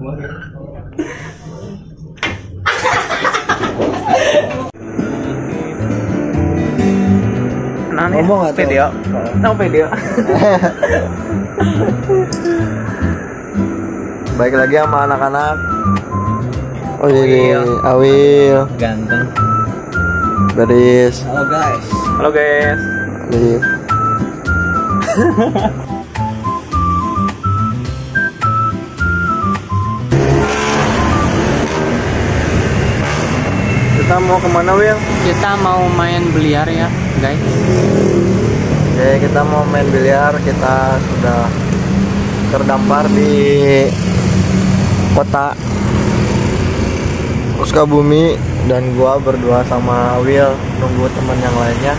Ngomong nggak video? Nang video. Baik lagi sama anak-anak. Oh iya, Awil. Ganteng. Baris. Halo guys. Halo guys. Alif. Kita mau kemana, Wil? Kita mau main biliar ya guys. Oke, kita mau main biliar. Kita sudah terdampar di kota Sukabumi dan gua berdua sama Will nunggu teman yang lainnya.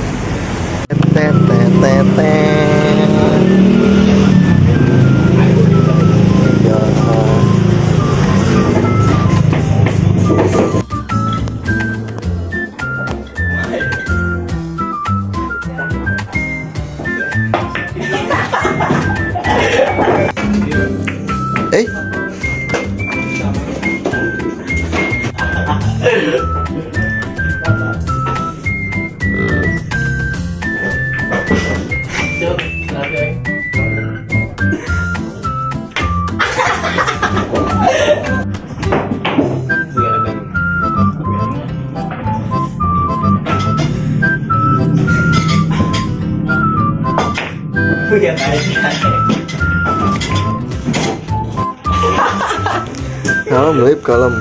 Kalem, Lip, kalem.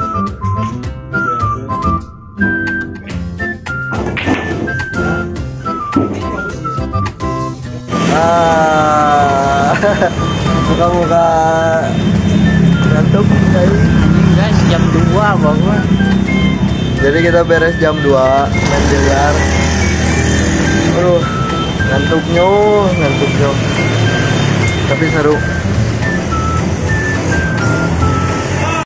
Muka-muka ngantuk Guys, jam 2 bangun. Jadi kita beres jam 2 main biliar. Aduh, ngantuknya. Tapi seru.